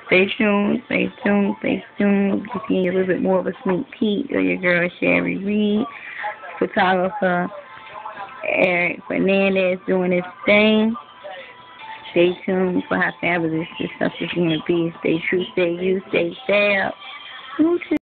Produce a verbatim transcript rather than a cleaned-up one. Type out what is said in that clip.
Stay tuned, stay tuned, stay tuned. Just getting a little bit more of a sneak peek of your girl Sherry Reed, photographer Eric Fernandez doing his thing. Stay tuned for how fabulous this stuff is going to be. Stay true, stay you, stay fab. Ooh,